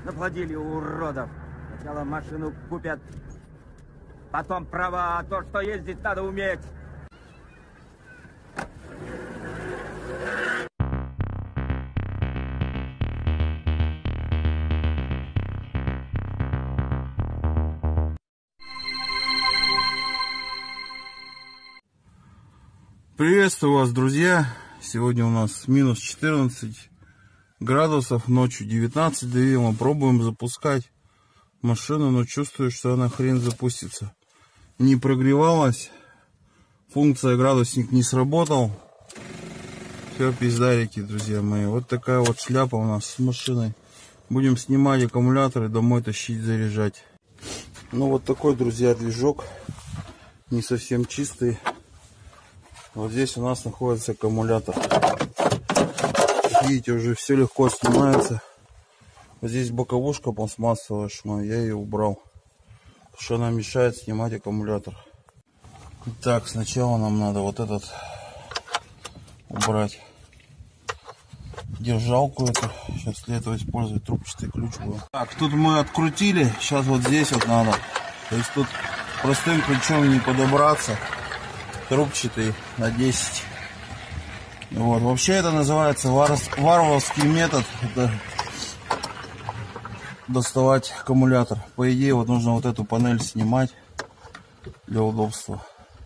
Наплодили уродов. Сначала машину купят, потом права, а то, что ездить надо уметь. Приветствую вас, друзья! Сегодня у нас минус 14 градусов, ночью 19 давило. Пробуем запускать машину, но чувствую, что она хрен запустится. Не прогревалась, функция градусник не сработал. Все, пиздарики, друзья мои. Вот такая вот шляпа у нас с машиной. Будем снимать аккумуляторы, домой тащить, заряжать. Ну вот такой, друзья, движок. Не совсем чистый. Вот здесь у нас находится аккумулятор. Видите, уже все легко снимается. Вот здесь боковушка пластмассовая, я ее убрал, потому что она мешает снимать аккумулятор. Так, сначала нам надо вот этот убрать. Держалку эту. Сейчас для этого использовать трубчатый ключ был. Так, тут мы открутили. Сейчас вот здесь вот надо. То есть тут простым ключом не подобраться. Трубчатый на 10. Вот. Вообще это называется варварский метод. Это доставать аккумулятор. По идее вот нужно вот эту панель снимать для удобства.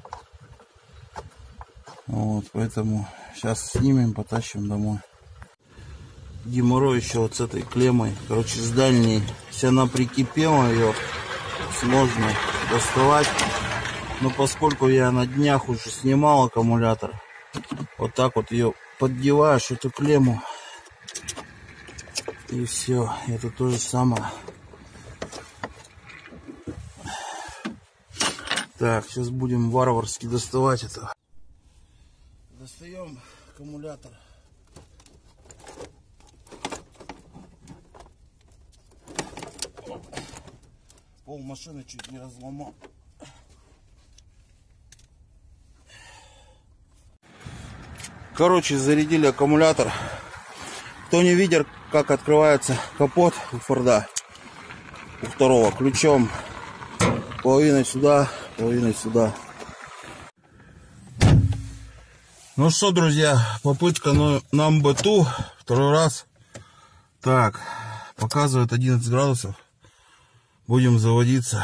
Вот, поэтому сейчас снимем, потащим домой. Геморрой еще вот с этой клеммой. Короче, с дальней. Если она прикипела, ее сложно доставать. Но поскольку я на днях уже снимал аккумулятор, вот так вот ее поддеваешь, эту клемму, и все. Это то же самое. Так, сейчас будем варварски доставать это. Достаем аккумулятор. Пол машины чуть не разломал. Короче, зарядили аккумулятор. Кто не видел, как открывается капот у Форда, у второго, ключом половиной сюда, половиной сюда. Ну что, друзья, попытка на МБТУ второй раз. Так, показывает 11 градусов. Будем заводиться.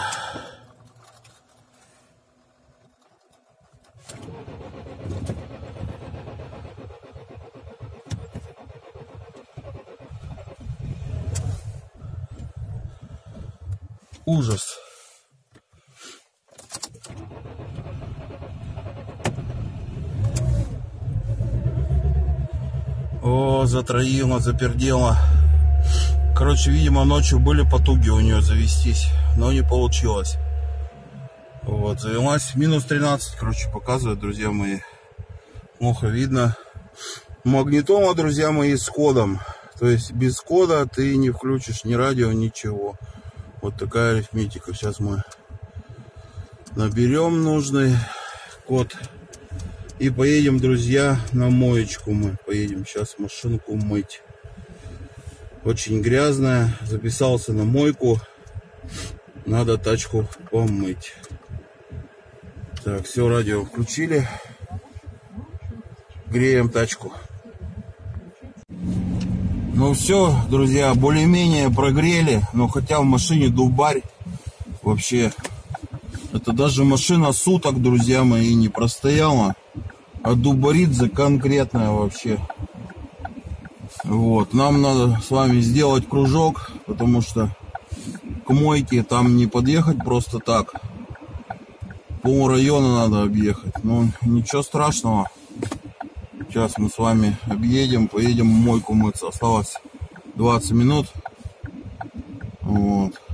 Ужас. О, затроило, запердело. Короче, видимо, ночью были потуги у нее завестись, но не получилось. Вот, завелась. Минус 13, короче, показывает, друзья мои. Плохо видно. Магнитола, друзья мои, с кодом. То есть без кода ты не включишь ни радио, ничего. Вот такая арифметика. Сейчас мы наберем нужный код и поедем, друзья, на моечку. Мы поедем сейчас машинку мыть. Очень грязная. Записался на мойку. Надо тачку помыть. Так, все, радио включили. Греем тачку. Ну все, друзья, более-менее прогрели, но хотя в машине дубарь вообще. Это даже машина суток, друзья мои, не простояла, а дубарит конкретная вообще. Вот, нам надо с вами сделать кружок, потому что к мойке там не подъехать просто так. Пол района надо объехать, но ничего страшного. Сейчас мы с вами объедем, поедем в мойку мыться. Осталось 20 минут. Вот.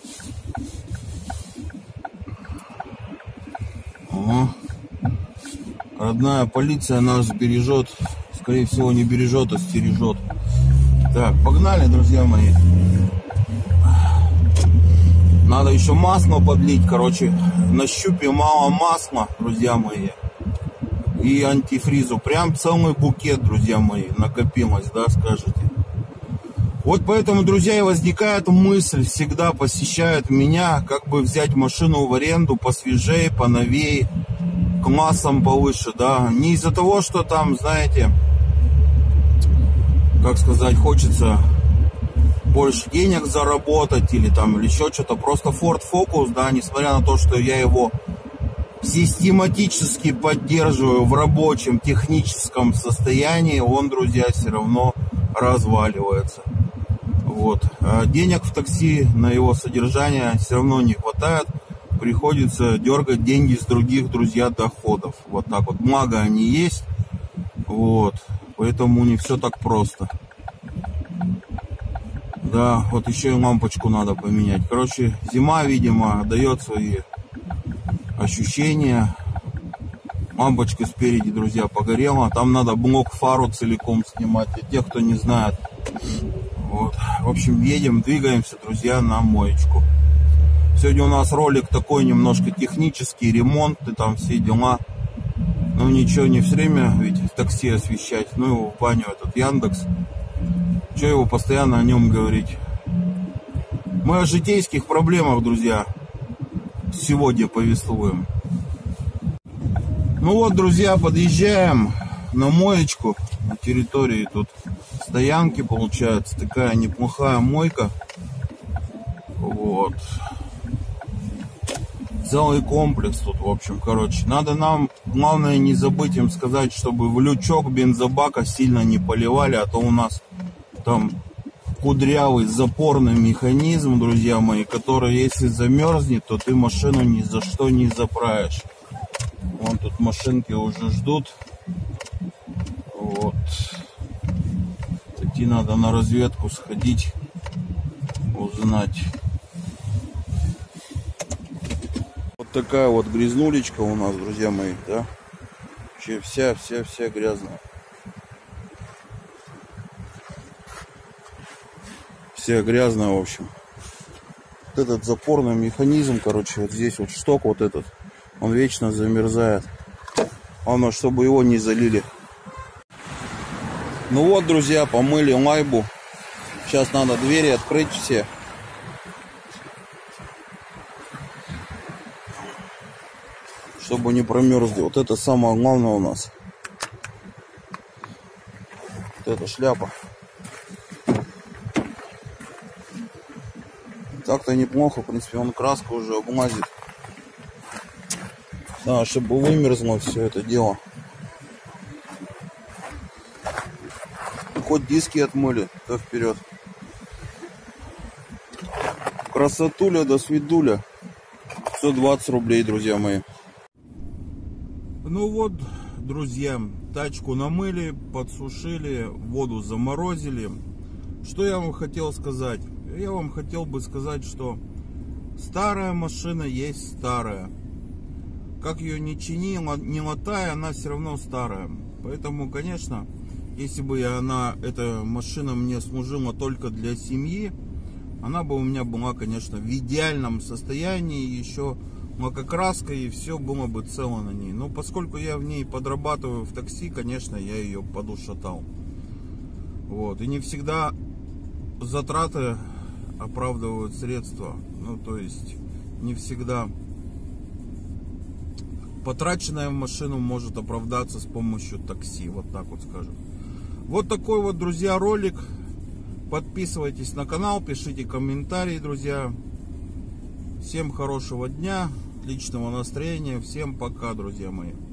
Ага. Родная полиция нас бережет. Скорее всего, не бережет, а стережет. Так, погнали, друзья мои. Надо еще масло подлить. Короче, на щупе мало масла, друзья мои. И антифризу. Прям целый букет, друзья мои, накопилось, да, скажете. Вот поэтому, друзья, и возникает мысль, всегда посещает меня, как бы взять машину в аренду посвежее, поновее, классом повыше, да. Не из-за того, что там, знаете, как сказать, хочется больше денег заработать или там или еще что-то. Просто Ford Focus, да, несмотря на то, что я его систематически поддерживаю в рабочем техническом состоянии, он, друзья, все равно разваливается. Вот. А денег в такси на его содержание все равно не хватает. Приходится дергать деньги с других, друзья, доходов. Вот так вот. Благо они есть. Вот. Поэтому не все так просто. Да, вот еще и лампочку надо поменять. Короче, зима, видимо, дает свои ощущения. Лампочка спереди, друзья, погорела. Там надо блок фару целиком снимать. Для тех, кто не знает. Вот. В общем, едем, двигаемся, друзья, на моечку. Сегодня у нас ролик такой немножко технический, ремонт и там все дела. Ну ничего, не все время ведь в такси освещать. Ну его в баню этот Яндекс. Че его постоянно о нем говорить? Мы о житейских проблемах, друзья, сегодня повествуем. Ну вот, друзья, подъезжаем на моечку. На территории тут стоянки, получается, такая неплохая мойка. Вот. Целый комплекс тут, в общем, короче. Надо нам, главное, не забыть им сказать, чтобы в лючок бензобака сильно не поливали, а то у нас там кудрявый запорный механизм, друзья мои, который, если замерзнет, то ты машину ни за что не заправишь. Вон тут машинки уже ждут. Вот. Идти надо на разведку сходить, узнать. Вот такая вот грязнулечка у нас, друзья мои, да? Вообще вся грязная. Вся грязная, в общем. Вот этот запорный механизм, короче, вот здесь вот шток вот этот, он вечно замерзает. Главное, чтобы его не залили. Ну вот, друзья, помыли лайбу. Сейчас надо двери открыть все. Чтобы не промерзли. Вот это самое главное у нас. Вот эта шляпа. Так-то неплохо, в принципе, он краску уже облазит. Да, чтобы вымерзло все это дело. Хоть диски отмыли, то вперед. Красотуля до свидуля. 120 рублей, друзья мои. Ну вот, друзья, тачку намыли, подсушили, воду заморозили. Что я вам хотел сказать? Я вам хотел бы сказать, что старая машина есть старая. Как ее не чини, не латай, она все равно старая. Поэтому, конечно, если бы эта машина мне служила только для семьи, она бы у меня была, конечно, в идеальном состоянии, еще лакокраска, и все было бы цело на ней. Но поскольку я в ней подрабатываю в такси, конечно, я ее подушатал. Вот. И не всегда затраты оправдывают средства. Ну, то есть, не всегда потраченное в машину может оправдаться с помощью такси. Вот так вот скажем. Вот такой вот, друзья, ролик. Подписывайтесь на канал, пишите комментарии, друзья. Всем хорошего дня, отличного настроения. Всем пока, друзья мои.